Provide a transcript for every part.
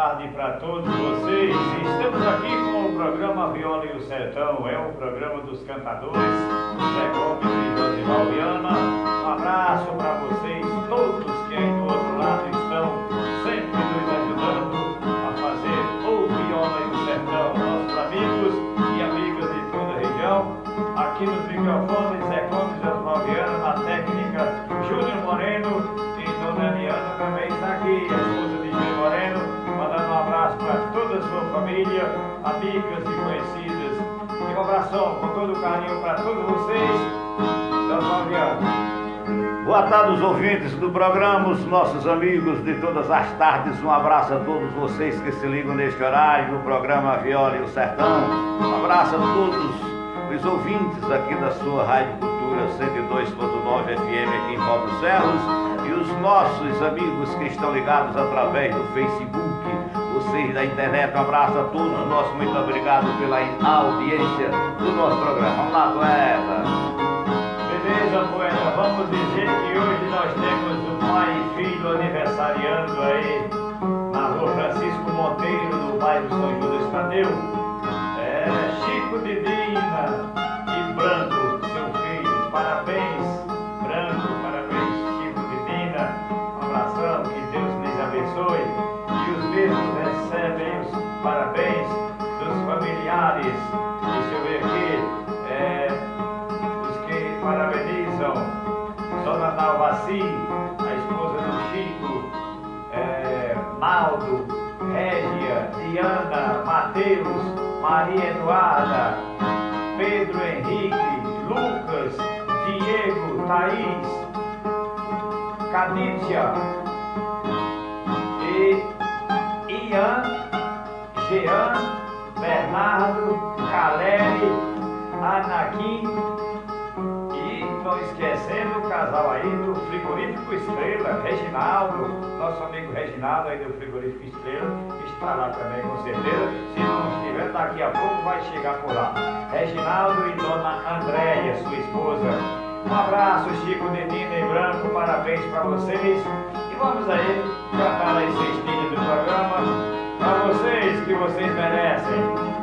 tarde para todos vocês. Estamos aqui com o programa Viola e o Sertão, é o programa dos cantadores Zé Gomes e Josival Viana. Um abraço para vocês todos que aí do outro lado estão sempre nos ajudando a fazer o Viola e o Sertão. Nossos amigos e amigas de toda a região. Aqui nos microfones Zé Gomes e Josival Viana, na técnica Júnior Moreno, e Dona Eliana também está aqui, a esposa de Júnior Moreno, mandando um abraço para toda a sua família, amigas e conhecidas. E um abração com todo carinho para todos vocês. Josival Viana. Boa tarde aos ouvintes do programa, os nossos amigos de todas as tardes. Um abraço a todos vocês que se ligam neste horário no programa Viola e o Sertão. Um abraço a todos os ouvintes aqui da sua Rádio Cultura 102.9 FM aqui em Paulo dos Ferros, e os nossos amigos que estão ligados através do Facebook, vocês da internet. Um abraço a todos, nosso muito obrigado pela audiência do nosso programa. Vamos lá, poeta. Beleza, poeta, vamos dizer que hoje nós temos o pai e filho aniversariando aí na rua Francisco Monteiro, no bairro São Judas Tadeu. Chico Divina e Branco, seu filho. Parabéns, Branco, parabéns, Chico Divina. Um abração, que Deus lhes abençoe. E os mesmos recebem os parabéns dos familiares. Deixa eu ver aqui, os que parabenizam Dona Nalvaci, a esposa do Chico, Naldo, Régia, Diana, Mateus, Maria Eduarda, Pedro Henrique, Lucas, Diego, Thaís, Cadícia e Ian, Jean, Bernardo, Caleri, Anaquim. E não esquecendo o casal aí do Frigorífico Estrela, Reginaldo, nosso amigo Reginaldo aí do Frigorífico Estrela, está lá também com certeza. Se não estiver, daqui a pouco vai chegar por lá. Reginaldo e Dona Andréia, sua esposa. Um abraço, Chico, Dedina e Branco, parabéns para vocês. E vamos aí cantar a cestinha do programa para vocês, que vocês merecem.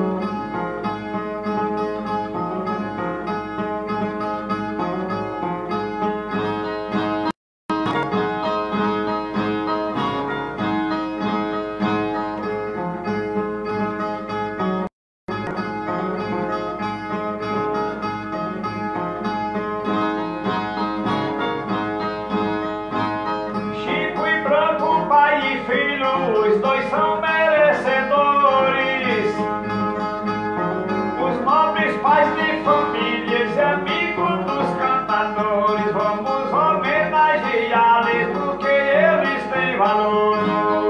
Os dois são merecedores, os nobres pais de famílias e amigos dos cantadores. Vamos homenageá-los porque eles têm valores.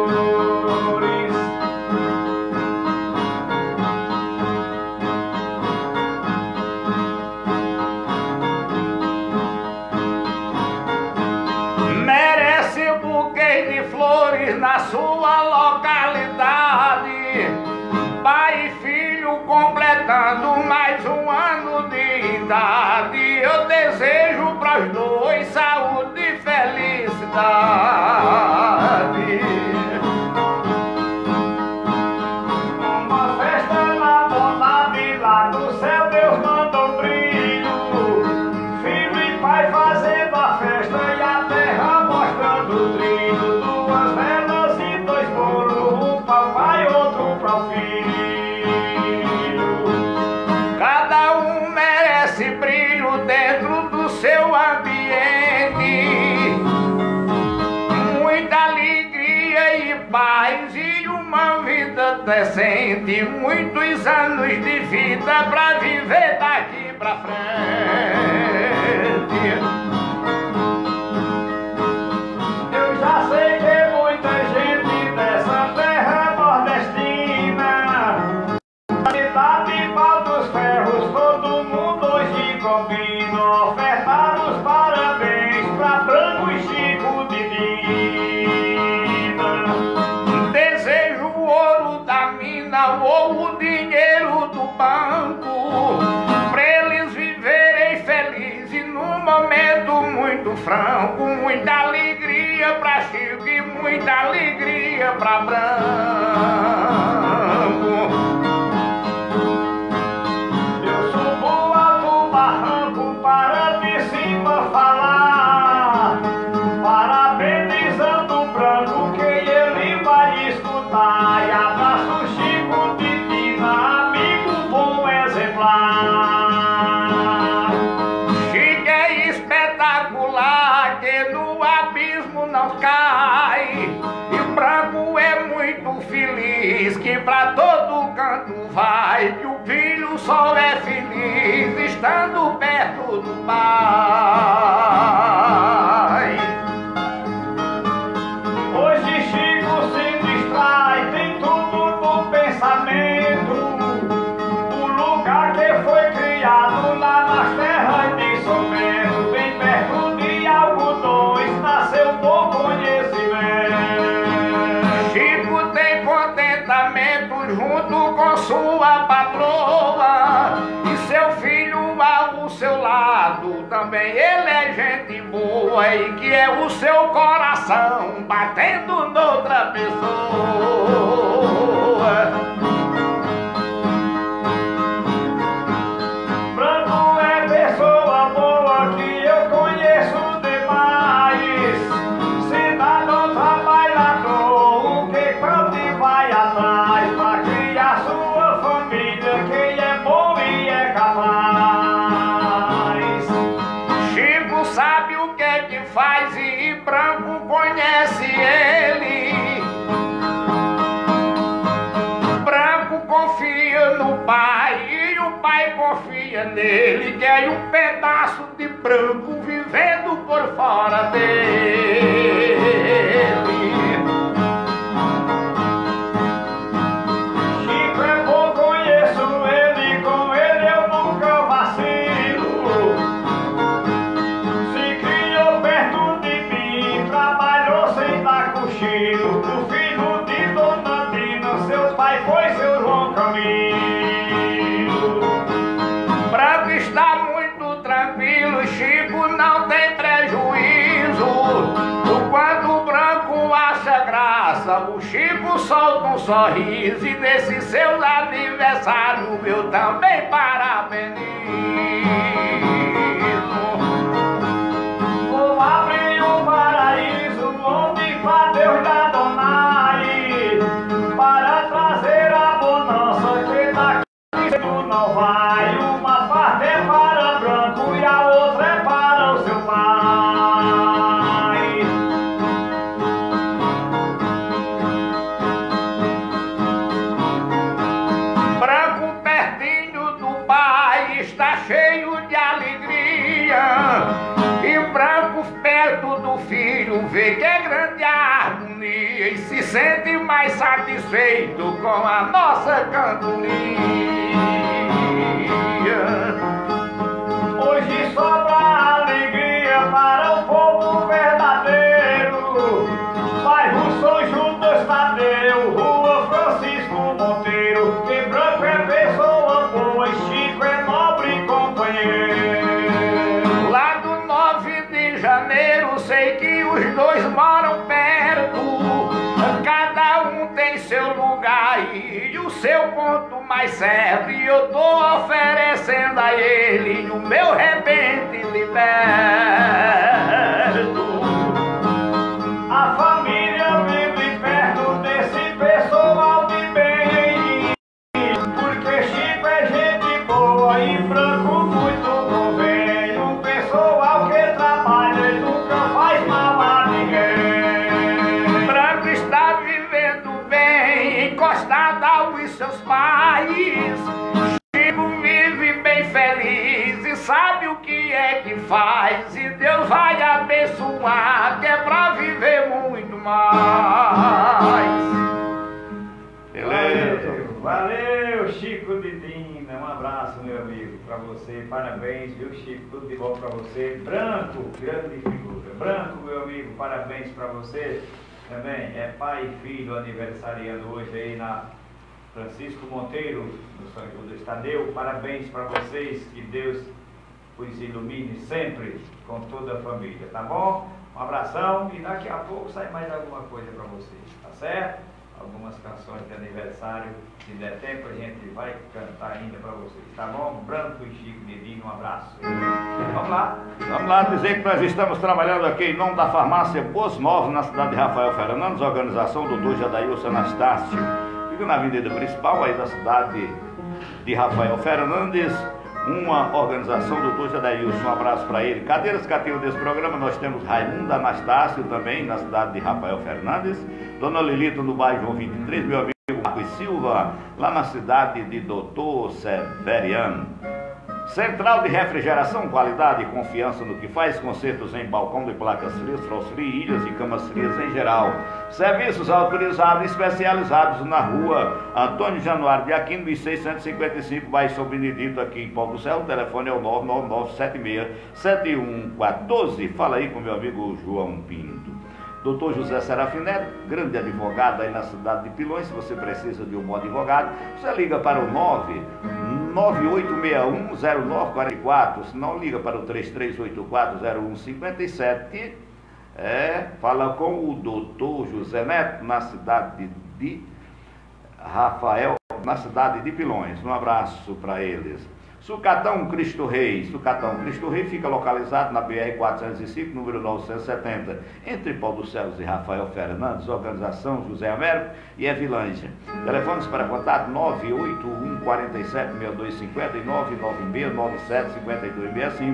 Merece um buquê de flores na sua localidade, pai e filho completando mais um ano de idade. Eu desejo para os dois saúde e felicidade. Uma festa na bondade, lá do céu Deus mandou brilho, filho e pai fazendo a festa e a terra mostrando o trilho. Duas velas e dois bolos, um para o pai, outro para o filho. Cada um merece brilho dentro do seu ambiente, muita alegria e paz e uma vida decente, muitos anos de vida pra viver daqui pra frente. Eu já sei que muita gente dessa terra nordestina, cidade de Pau dos Ferros, todo mundo hoje combina ofertar os parabéns pra Branco e Chico Divina. Desejo o ouro da mina ou o dinheiro do banco, muita alegria pra Branco. Eu subo alto barranco para de cima falar, parabenizando o Branco que ele vai escutar. E abraço Chico Titina, amigo bom exemplar. Chico é espetacular, que no abismo não cai. E Branco é muito feliz, que pra todo canto vai. Que o filho só é feliz estando perto do pai. Hoje Chico se distrai, tem tudo no pensamento. O lugar que foi criado lá nas terras de São Bento, bem perto de algodões, nasceu por conhecimento. Chico tem contentamento junto com sua patroa, e seu filho ao seu lado também ele é gente boa, e que é o seu coração batendo noutra pessoa. Branco é pessoa boa que eu conheço demais, cidadão trabalhador que planta e vai atrás pra criar sua família, quem é bom e é capaz. Chico sabe o que é que faz e Branco conhece ele. Branco confia no pai e o pai confia nele. Quer um pedaço de Branco vivendo por fora dele. Chico é bom, conheço ele, com ele eu nunca vacilo. Se criou perto de mim, trabalhou sem dar cochilo. O filho de Dona Dina, seu pai foi seu João Camilo. Branco está muito tranquilo, Chico não tem prejuízo. Quando o Branco acha graça, o Chico solta um sorriso. E nesse seu aniversário eu também parabenizo. Vou abrir um paraíso onde vá Deus da Donai, para trazer a bonança que daqui tu não vai. Uma parte é para Branco e a outra é para o seu pai. Branco pertinho do pai está cheio de alegria, e Branco perto do filho vê que é grande a harmonia, e se sente mais satisfeito com a nossa cantoria. Hoje sobra alegria para o povo verdadeiro. Bairro São Judas Tadeu, Rua Francisco Monteiro. Que Branco é pessoa boa e Chico é nobre companheiro. Lá do 9 de janeiro sei que os dois moram perto. Cada um tem seu lugar e o seu ponto mais certo. E eu tô oferecendo a ele o meu repente liberto. A família vive perto desse pessoal de bem, porque Chico é gente boa e Branco muito convém. Um pessoal que trabalha e nunca faz mal a ninguém. Branco está vivendo bem, encostado aos seus pais. Chico vive bem feliz e sabe o que é que faz. E Deus vai abençoar, que é pra viver muito mais. Beleza. Valeu, Chico Titina. Um abraço, meu amigo, pra você. Parabéns, viu, Chico? Tudo de bom pra você. Branco, grande figura. Branco, meu amigo, parabéns pra você. Também é pai e filho aniversariando hoje aí na Francisco Monteiro, no São Judas Tadeu. Parabéns pra vocês. Que Deus os ilumine sempre com toda a família, tá bom? Um abração e daqui a pouco sai mais alguma coisa para vocês, tá certo? Algumas canções de aniversário, se der tempo a gente vai cantar ainda para vocês, tá bom? Branco e Chico Didinho, um abraço. Vamos lá. Vamos lá dizer que nós estamos trabalhando aqui em nome da farmácia Boas Novas, na cidade de Rafael Fernandes, organização do Dr. Jadailson Anastácio. Fica na avenida principal aí da cidade de Rafael Fernandes, uma organização do Dr. Jadailson. Um abraço para ele. Cadeiras cativas desse programa, nós temos Raimundo Anastácio também, na cidade de Rafael Fernandes. Dona Lilita no bairro João 23, meu amigo Marcos Silva, lá na cidade de Doutor Severiano. Central de refrigeração, qualidade e confiança no que faz, consertos em balcão de placas frias, frostfrias, ilhas e camas frias em geral. Serviços autorizados e especializados na rua Antônio Januário de Aquino, 1655, bairro São Benedito, aqui em Pau do Céu. O telefone é o 99976-7114. Fala aí com meu amigo João Pinto. Doutor José Serafim Neto, grande advogado aí na cidade de Pilões. Se você precisa de um bom advogado, você liga para o 998610944, se não liga para o 33840157. Fala com o doutor José Neto, na cidade de Rafael, na cidade de Pilões. Um abraço para eles. Sucatão Cristo Rei. Sucatão Cristo Rei fica localizado na BR-405, número 970, entre Pau dos Céus e Rafael Fernandes, organização José Américo e Evilândia. Telefones para contato 981-47-6250 e 996-97-5265,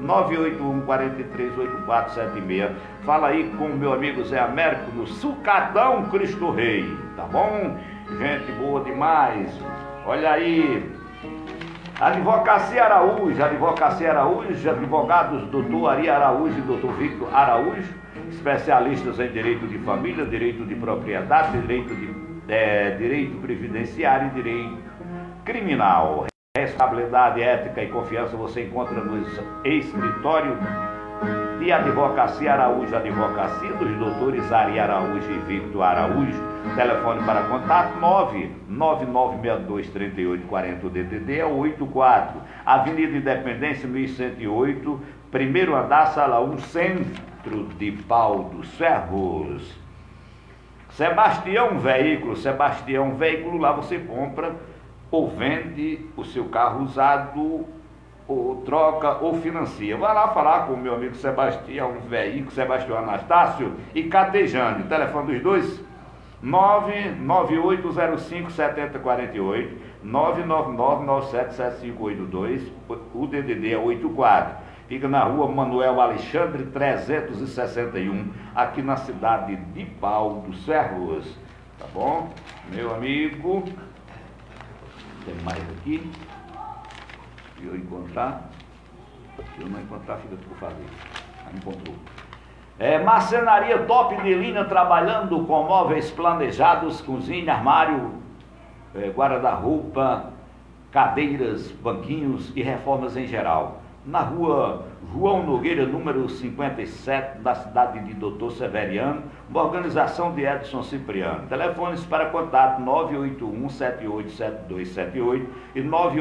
981-43-8476. Fala aí com o meu amigo Zé Américo no Sucatão Cristo Rei, tá bom? Gente boa demais. Olha aí. Advocacia Araújo, advogados Dr. Ari Araújo e Dr. Victor Araújo, especialistas em direito de família, direito de propriedade, direito previdenciário e direito criminal. Responsabilidade, ética e confiança você encontra nos escritórios de Advocacia Araújo, advocacia dos doutores Ari Araújo e Victor Araújo. Telefone para contato 999623840, o DDD é o 84, Avenida Independência 1108, primeiro andar, sala 1, centro de Pau dos Ferros. Sebastião Veículo, lá você compra ou vende o seu carro usado, ou troca ou financia. Vai lá falar com o meu amigo Sebastião Veículo, Sebastião Anastácio e Catejane. O telefone dos dois 998057048, 999977582, o DDD é 84. Fica na rua Manuel Alexandre 361, aqui na cidade de Pau dos Ferros. Tá bom? Meu amigo, tem mais aqui. Se eu encontrar, se eu não encontrar, fica por fazer. Encontrou. Marcenaria top de linha, trabalhando com móveis planejados, cozinha, armário, guarda-roupa, cadeiras, banquinhos e reformas em geral. Na rua João Nogueira, número 57, da cidade de Doutor Severiano, uma organização de Edson Cipriano. Telefones para contato 981-787278 e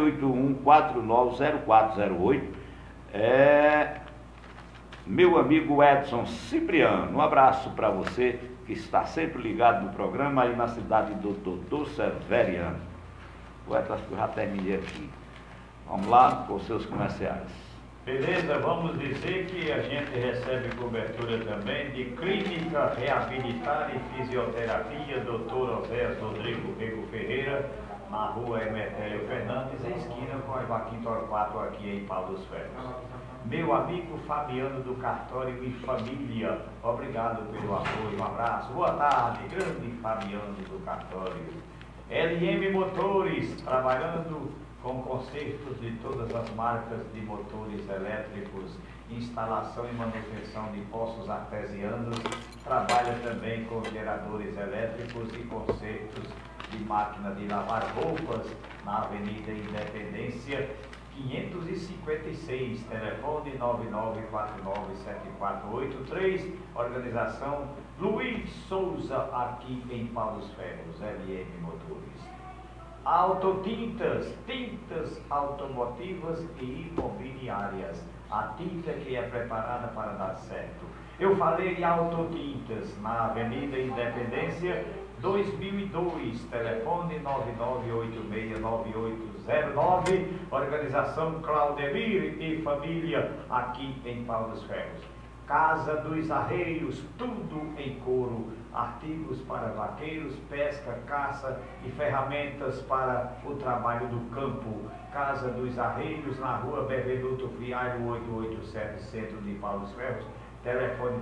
981-490408. Meu amigo Edson Cipriano, um abraço para você que está sempre ligado no programa aí na cidade do Doutor Severiano. O Edson, acho que eu já terminei aqui. Vamos lá com os seus comerciais. Beleza, vamos dizer que a gente recebe cobertura também de Clínica Reabilitar e Fisioterapia Dr. Oséias Rodrigo Rego Ferreira, na rua Emetério Fernandes, em esquina com a Joaquim Torquato, aqui em Pau dos Ferros. Meu amigo Fabiano do Cartório e Família, obrigado pelo apoio, um abraço, boa tarde, grande Fabiano do Cartório. LM Motores, trabalhando com consertos de todas as marcas de motores elétricos, instalação e manutenção de poços artesianos, trabalha também com geradores elétricos e consertos de máquina de lavar roupas na Avenida Independência 556, telefone 99497483, organização Luiz Souza, aqui em Pau dos Ferros, LM Motores. Autotintas, tintas automotivas e imobiliárias. A tinta que é preparada para dar certo. Eu falei de Autotintas na Avenida Independência 2002, telefone 99869809, organização Claudemir e família, aqui em Pau dos Ferros. Casa dos Arreios, tudo em couro, artigos para vaqueiros, pesca, caça e ferramentas para o trabalho do campo. Casa dos Arreios, na rua Bevenuto Fialho, 887, centro de Pau dos Ferros, telefone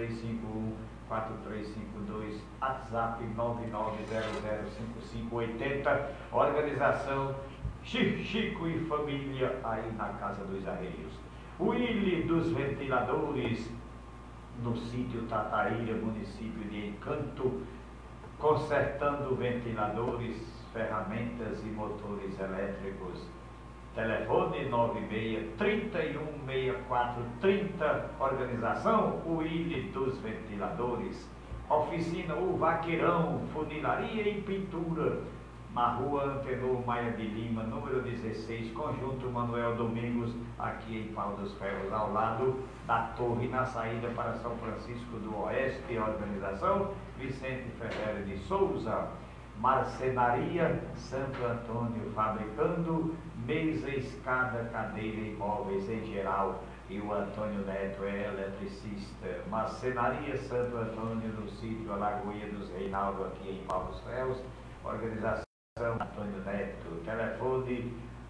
3351-4352, WhatsApp 99005580, organização Chico e família, aí na Casa dos Arreios. Willy dos Ventiladores, no sítio Tataíra, município de Encanto, consertando ventiladores, ferramentas e motores elétricos. Telefone 96-3164-30, organização Willy dos Ventiladores. Oficina O Vaqueirão, funilaria e pintura, na rua Antenor Maia de Lima, número 16, Conjunto Manuel Domingos, aqui em Pau dos Ferros, ao lado da torre, na saída para São Francisco do Oeste. Organização Vicente Ferreira de Souza. Marcenaria Santo Antônio, fabricando mesa, escada, cadeira e móveis em geral. E o Antônio Neto é eletricista. Marcenaria Santo Antônio, no sítio Alagoinha dos Reinaldo, aqui em Pau dos Ferros. Organização Antônio Neto, telefone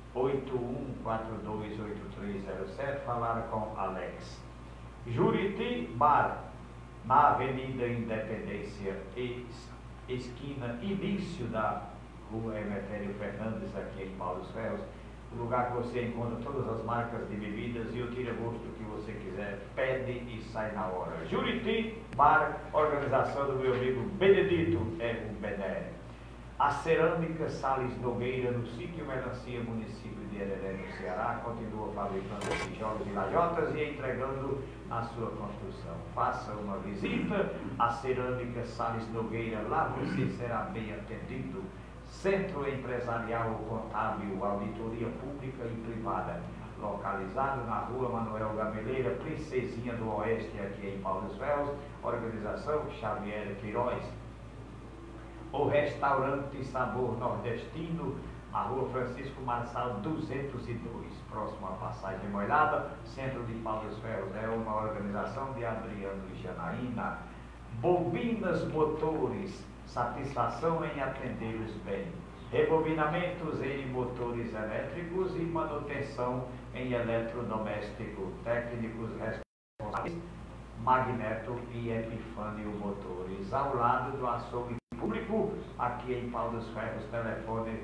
81428307, falar com Alex. Juriti Bar, na Avenida Independência, esquina, início da rua Emetério Fernandes, aqui em Pau dos Ferros, lugar que você encontra todas as marcas de bebidas e o tira-gosto que você quiser, pede e sai na hora. Juriti Bar, organização do meu amigo Benedito, é o Bené. A Cerâmica Salles Nogueira, no sítio Melancia, município de Hereré, no Ceará, continua fabricando tijolos e lajotas e entregando na sua construção. Faça uma visita à Cerâmica Salles Nogueira, lá você será bem atendido. Centro Empresarial Contábil, Auditoria Pública e Privada, localizado na rua Manuel Gameleira, Princesinha do Oeste, aqui em Pau dos Ferros, organização Xavier Queiroz. O restaurante Sabor Nordestino, na rua Francisco Marçal 202, próximo à Passagem Molhada, centro de Pau dos Ferros. É uma organização de Adriano e Janaína. Bobinas Motores, satisfação em atendê-los bem. Rebobinamentos em motores elétricos e manutenção em eletrodoméstico. Técnicos responsáveis, Magneto e Epifânio Motores, ao lado do açougue público, aqui em Pau dos Ferros, telefone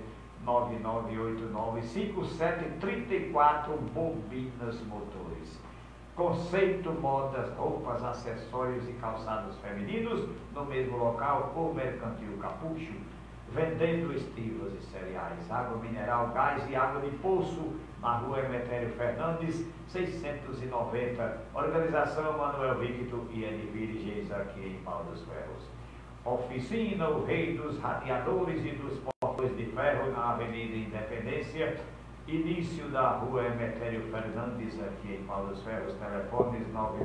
9989-5734, Bobinas Motores. Conceito Modas, roupas, acessórios e calçados femininos, no mesmo local, o Mercantil Capucho, vendendo estivas e cereais, água mineral, gás e água de poço, na rua Emetério Fernandes, 690, organização Manuel Victor e Edvire Geis, aqui em Pau dos Ferros. Oficina O Rei dos Radiadores e dos Portões de Ferro, na Avenida Independência, início da rua Emetério Fernandes, aqui em Pau dos Ferros. Telefones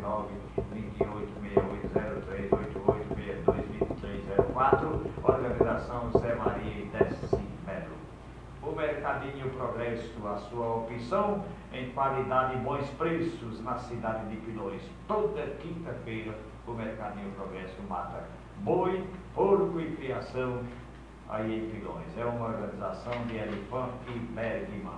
99-2868-0388-62-2304, organização Zé Maria e Desce Melo. O Mercadinho Progresso, a sua opção em qualidade e bons preços na cidade de Pilões. Toda quinta-feira o Mercadinho Progresso mata boi, porco e criação aí em Pilões. É uma organização de Elifan e Bergman.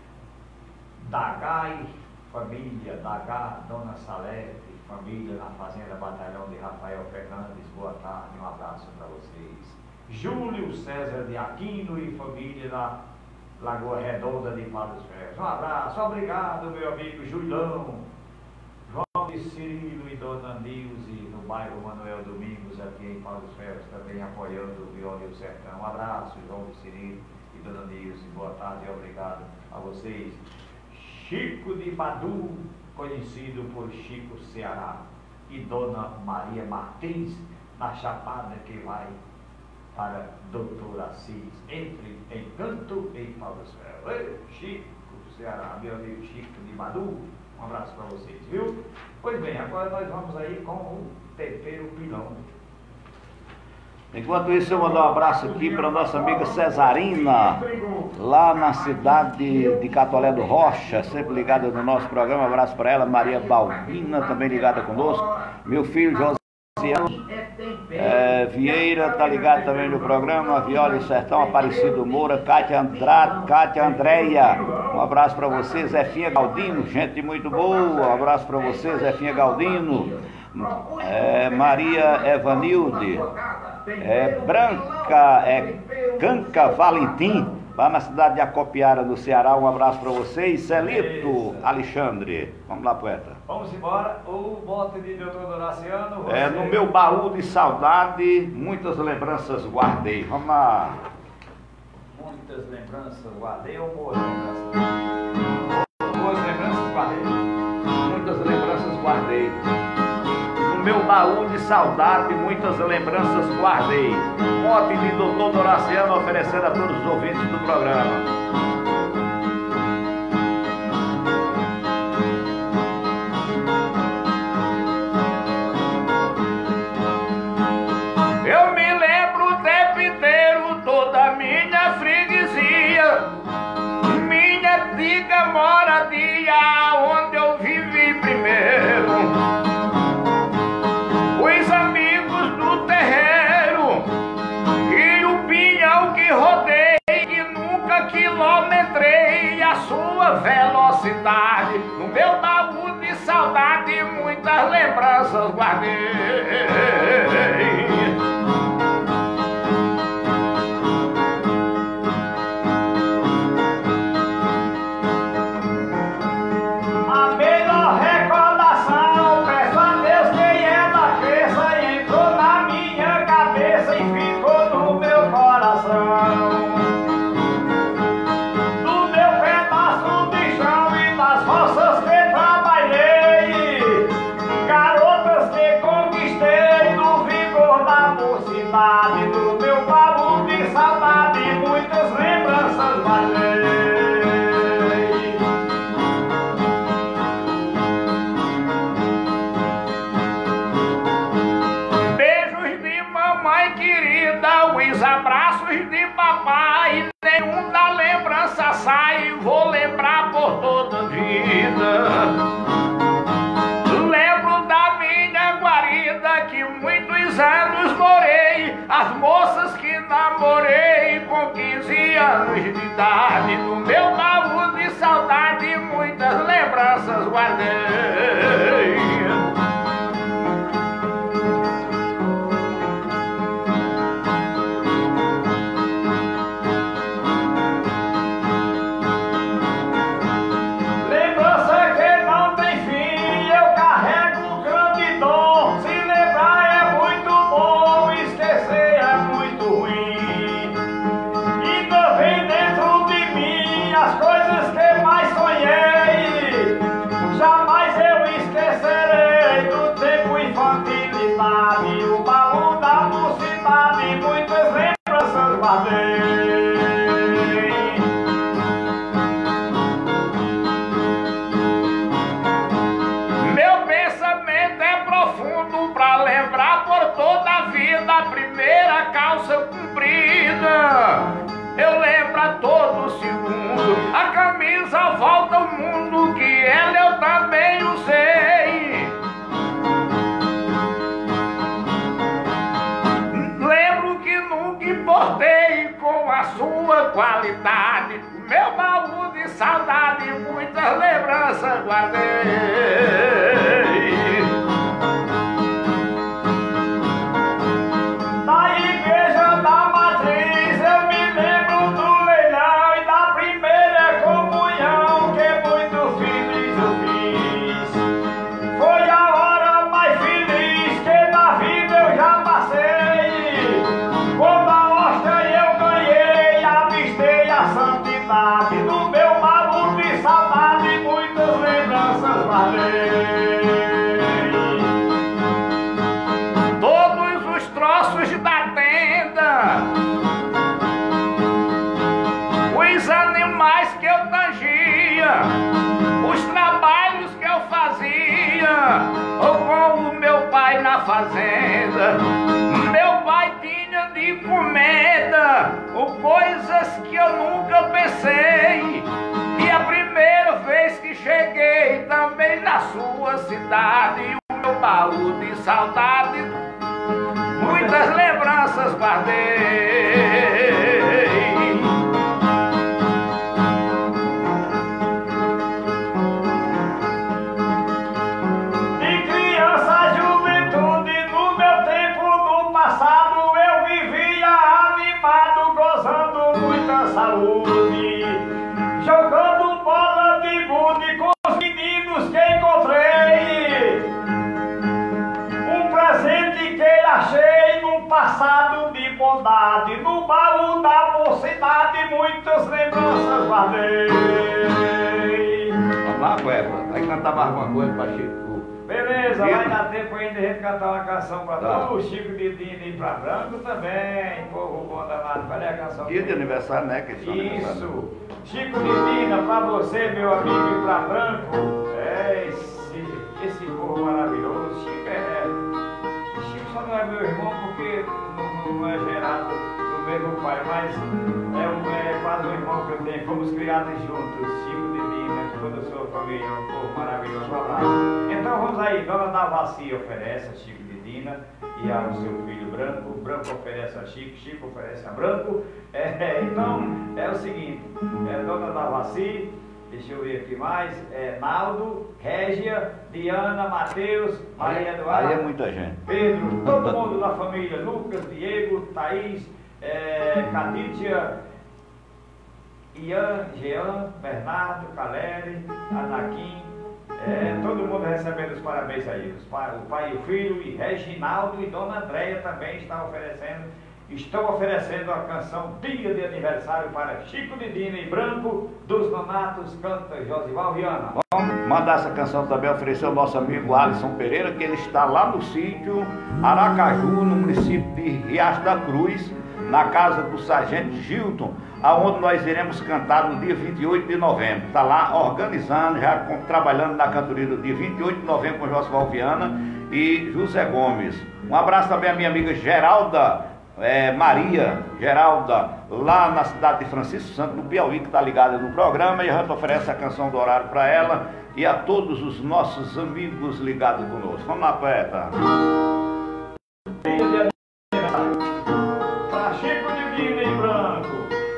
Dagai, família, Dagá, Dona Salete, família na Fazenda Batalhão de Rafael Fernandes, boa tarde, um abraço para vocês. Júlio César de Aquino e família na Lagoa Redonda de Pau dos Ferros. Um abraço, obrigado meu amigo Julião. João de Cirilo e Dona Nilze, no bairro Manuel Domingos, aqui em Pau dos Ferros, também apoiando o Viola e o Sertão. Um abraço, João de Cirilo e Dona Nilze, boa tarde e obrigado a vocês. Chico de Badu, conhecido por Chico Ceará, e Dona Maria Martins, na Chapada que vai para Doutor Assis, entre Encanto e Pau do Céu. Ei, Chico do Ceará, meu amigo Chico de Badu, um abraço para vocês, viu? Pois bem, agora nós vamos aí com o tempero pilão. Enquanto isso, eu mando um abraço aqui para nossa amiga Cesarina, lá na cidade de Catolé do Rocha, sempre ligada no nosso programa. Um abraço para ela. Maria Balbina, também ligada conosco. Meu filho Josiano Vieira está ligado também no programa. Viola e Sertão, Aparecido Moura, Cátia Andréia. Um abraço para você. Zefinha Galdino, gente muito boa. Um abraço para você, Zefinha Galdino. Maria Evanilde. Canca Valentim, lá na cidade de Acopiara, no Ceará. Um abraço para vocês. Celito Alexandre. Vamos lá, poeta. Vamos embora. O bote de Doutor Doraciano. No meu baú de saudade, muitas lembranças guardei. Vamos lá. Muitas lembranças guardei ou boas lembranças? Boas lembranças guardei. Muitas lembranças guardei. Meu baú de saudade, muitas lembranças guardei. Mote de Doutor Doraciano oferecendo a todos os ouvintes do programa. Eu me lembro o tempo inteiro, toda a minha freguesia, minha antiga moradia, onde eu vivi primeiro. Rodei e nunca quilometrei a sua velocidade. No meu baú de saudade, muitas lembranças guardei. A melhor recordação, peço a Deus que ela cresça e entrou na minha cabeça e ficou no meu coração. Do meu baú de saudade, muitas lembranças guardei. Beijos de mamãe querida, os abraços de papai, nenhum da lembrança sai, vou lembrar por toda a vida. Lembro da minha guarida que muitos anos morei, as moças que namorei com 15 anos de idade. No meu baú de saudade, muitas lembranças guardei. O baú da mocidade, muitas lembranças guardei. Meu pensamento é profundo pra lembrar por toda a vida a primeira calça comprida. Eu lembro a todo segundo, a camisa volta ao mundo, que ela eu também usei. Importei com a sua qualidade. O meu baú de saudade, muitas lembranças guardei. Da igreja da matriz eu me lembro do leilão e da primeira comunhão, que muito feliz eu fiz. Foi a hora mais feliz que na vida eu já passei. Quando a hóstia eu ganhei, avistei a santidade. No meu baú de saudade, muitas lembranças guardei. fazenda. Meu pai tinha de comenda coisas que eu nunca pensei. E a primeira vez que cheguei também na sua cidade, o meu baú de saudade, muitas lembranças guardei. Saúde, jogando bola de gude com os meninos que encontrei. Um presente que achei num passado de bondade, no baú da mocidade, muitas lembranças guardei. Vamos lá, Cueva, vai cantar mais alguma coisa pra Chico? Beleza, vai dar tempo ainda de a gente cantar uma canção pra Tá. tu, Chico de Dina e pra Branco também, povo bom danado. Qual é a canção? Dia de aniversário, né? Que Isso, Chico de Dina pra você, meu amigo, e pra Branco. É, esse povo maravilhoso. Chico só não é meu irmão porque não é gerado do mesmo pai, mas é quase um irmão que eu tenho. Fomos criados juntos, Chico de Dina, toda a sua família, um povo maravilhoso. Um abraço. Então vamos aí, Dona Davaci oferece a Chico de Dina e ao seu filho Branco, o Branco oferece a Chico, Chico oferece a Branco. Então é o seguinte, Dona Davaci, deixa eu ver aqui mais, Naldo, Régia, Diana, Mateus, Maria Eduarda, aí é muita gente. Pedro, todo mundo da família, Lucas, Diego, Thaís, Catitia, Ian, Jean, Bernardo, Caleri, Anaquim, todo mundo recebendo os parabéns aí, o pai e o filho, e Reginaldo e Dona Andréia também estão oferecendo a canção Dia de Aniversário para Chico de Dina e Branco, dos Nonatos, canta Josival Viana. Vamos mandar essa canção também, oferecer ao nosso amigo Alisson Pereira, que ele está lá no sítio Aracaju, no município de Riacho da Cruz, na casa do Sargento Gilton, aonde nós iremos cantar no dia 28 de novembro. Está lá organizando, já trabalhando na cantoria do dia 28 de novembro com Josival Viana e José Gomes. Um abraço também à minha amiga Geralda, Maria Geralda, lá na cidade de Francisco Santo, no Piauí, que está ligada no programa, e a gente oferece a canção do horário para ela e a todos os nossos amigos ligados conosco. Vamos lá, poeta. Para Chico de Dina e Branco.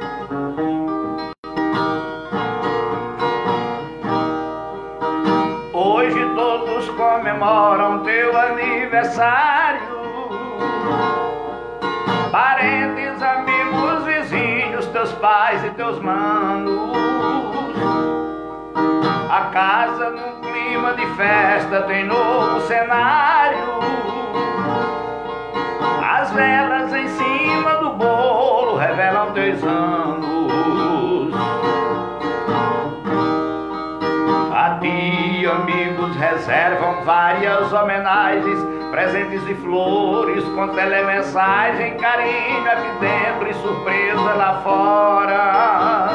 Hoje todos comemoram teu aniversário, parentes, amigos, vizinhos, teus pais e teus manos. A casa num clima de festa tem novo cenário, as velas em cima do bolo revelam teus anos. A ti, amigos, reservam várias homenagens, presentes de flores com telemensagem, carinho aqui dentro e surpresa lá fora.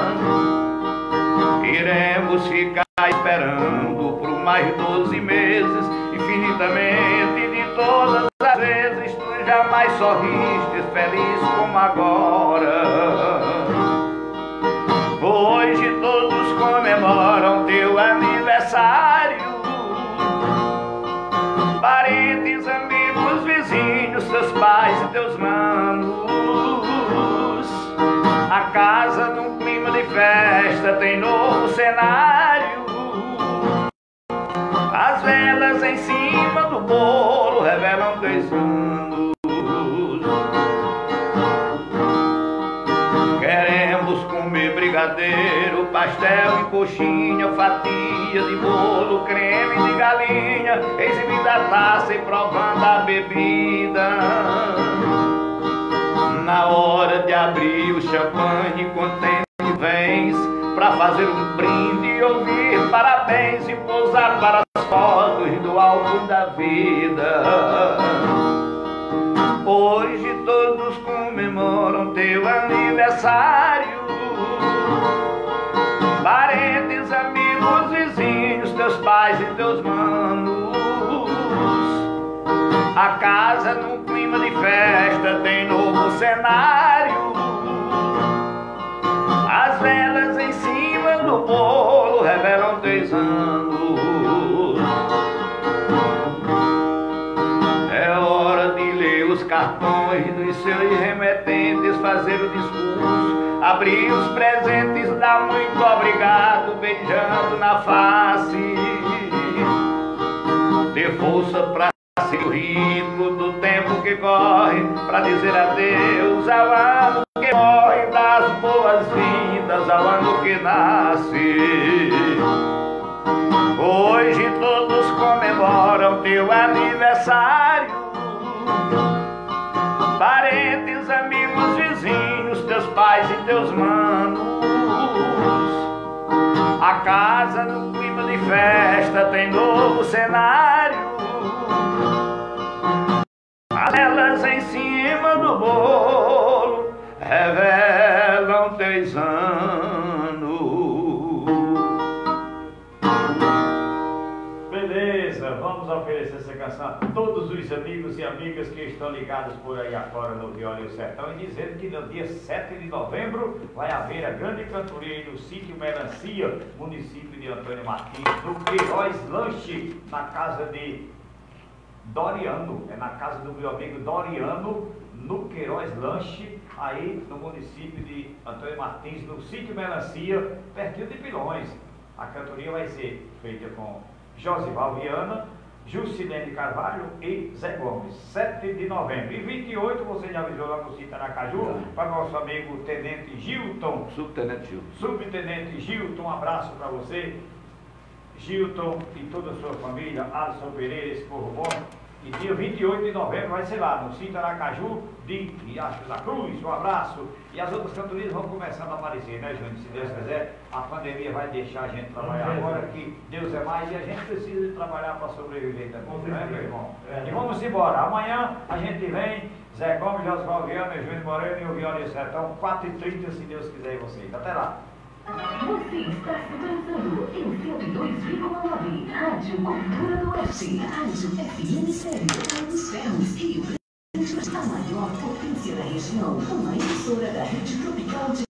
Iremos ficar esperando por mais 12 meses, infinitamente, de todas as vezes tu jamais sorriste feliz como agora. Hoje todos comemoram teu aniversário, parentes, amigos, vizinhos, teus pais e teus manos. A casa num clima de festa tem novo cenário, as velas em cima do bolo revelam teus anos. Queremos comer brigadeiro, pastel e coxinha, fatia de bolo, creme de galinha, exibindo a taça e provando a bebida. Na hora de abrir o champanhe, contente vens pra fazer um brinde e ouvir parabéns e pousar para as fotos do álbum da vida. Hoje todos comemoram teu aniversário, parentes, amigos, vizinhos, teus pais e teus manos. A casa num clima de festa tem novo cenário. As velas em cima do bolo revelam 3 anos. É hora de ler os cartões dos seus remetentes, fazer o discurso, abrir os presentes, dar muito obrigado, beijando na face. Ter força pra ser o ritmo do tempo que corre, pra dizer adeus ao ano que morre, das boas-vindas ao ano que nasce. Hoje todos comemoram teu aniversário, parentes, amigos, vizinhos, teus pais e teus manos. A casa no clima de festa tem novo cenário. As velas em cima do bolo revelam 3 anos. Beleza, vamos oferecer essa canção a todos os amigos e amigas que estão ligados por aí afora no Viola e o Sertão, e dizendo que no dia 7 de novembro vai haver a grande cantoria no sítio Melancia, município de Antônio Martins, no Queiroz Lanche, na casa de Doriano, é na casa do meu amigo Doriano, no Queiroz Lanche, aí no município de Antônio Martins, no sítio Melancia, pertinho de Pilões. A cantoria vai ser feita com Josival Viana, Jusilene Carvalho e Zé Gomes, 7 de novembro. E 28, você já avisou lá no sítio Aracaju, para nosso amigo Tenente Gilton. Subtenente Gilton, um abraço para você, Gilton e toda a sua família, Alisson Pereira, esse povo bom. E dia 28 de novembro vai ser lá no sítio Aracaju de Riacho da Cruz. Um abraço. E as outras cantorias vão começando a aparecer, né, Júnior? Se Deus quiser, a pandemia vai deixar a gente trabalhar agora, que Deus é mais e a gente precisa de trabalhar para sobreviver também, não é, meu irmão? E vamos embora. Amanhã a gente vem, Zé Gomes, Josival Viana, Júnior Moreno e o Viola e o Sertão, 4h30, se Deus quiser, e vocês. Até lá. Você está sintonizando em 102,9 Rádio Cultura do Oeste, Rádio FM Sério, dos Ferros, Rio Grande, a maior potência da região, uma emissora da Rede Tropical de